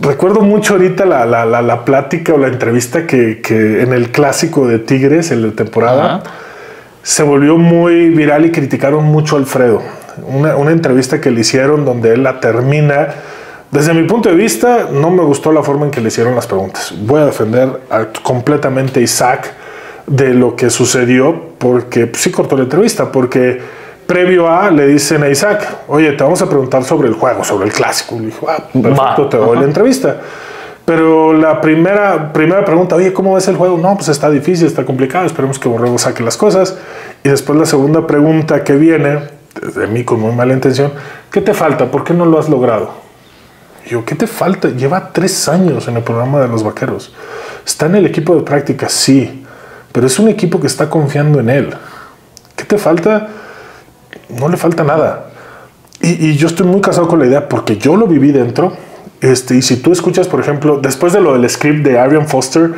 recuerdo mucho ahorita la plática o la entrevista que en el clásico de Tigres, en la temporada, se volvió muy viral y criticaron mucho a Alfredo. Una entrevista que le hicieron donde él la termina. Desde mi punto de vista, no me gustó la forma en que le hicieron las preguntas. Voy a defender completamente a Isaac de lo que sucedió, porque sí cortó la entrevista, porque previo a le dicen a Isaac, oye, te vamos a preguntar sobre el juego, sobre el clásico. Le dijo, perfecto, te doy la entrevista. Pero la primera pregunta, oye, ¿cómo ves el juego? No, pues está difícil, está complicado, esperemos que Borrego saque las cosas. Y después la segunda pregunta que viene, de mí con muy mala intención, ¿qué te falta? ¿Por qué no lo has logrado? Y yo, ¿qué te falta? Lleva 3 años en el programa de los Vaqueros. Está en el equipo de práctica, sí, pero es un equipo que está confiando en él. ¿Qué te falta? No le falta nada. Y yo estoy muy casado con la idea porque yo lo viví dentro. Y si tú escuchas, por ejemplo, después de lo del script de Arian Foster,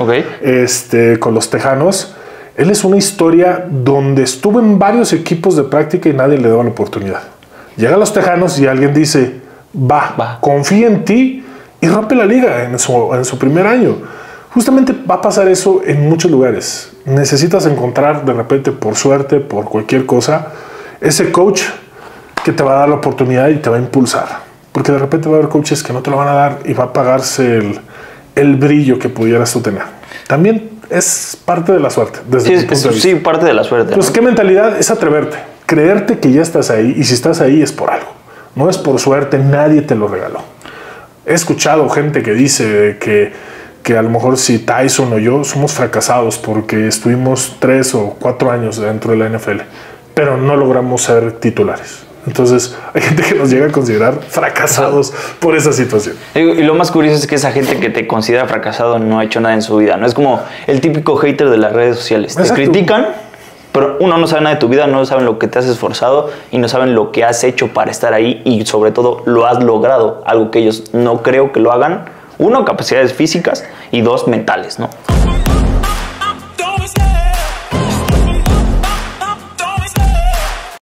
con los Tejanos, él es una historia donde estuvo en varios equipos de práctica y nadie le daba la oportunidad. Llega a los Tejanos y alguien dice, va, confía en ti y rompe la liga en su primer año. Justamente va a pasar eso en muchos lugares. Necesitas encontrar de repente, por suerte, por cualquier cosa, ese coach que te va a dar la oportunidad y te va a impulsar. Porque de repente va a haber coaches que no te lo van a dar y va a pagarse el brillo que pudieras tú tener. También es parte de la suerte, desde mi punto de vista. Sí, parte de la suerte. Entonces, ¿qué mentalidad? Es atreverte. Creerte que ya estás ahí, y si estás ahí es por algo. No es por suerte, nadie te lo regaló. He escuchado gente que dice que a lo mejor si Tyson o yo somos fracasados porque estuvimos 3 o 4 años dentro de la NFL, pero no logramos ser titulares. Entonces, hay gente que nos llega a considerar fracasados por esa situación. Y lo más curioso es que esa gente que te considera fracasado no ha hecho nada en su vida. No es como el típico hater de las redes sociales. Exacto. Te critican, pero uno no sabe nada de tu vida, no saben lo que te has esforzado y no saben lo que has hecho para estar ahí y sobre todo lo has logrado. Algo que ellos no creo que lo hagan. 1, capacidades físicas y 2, mentales, ¿no?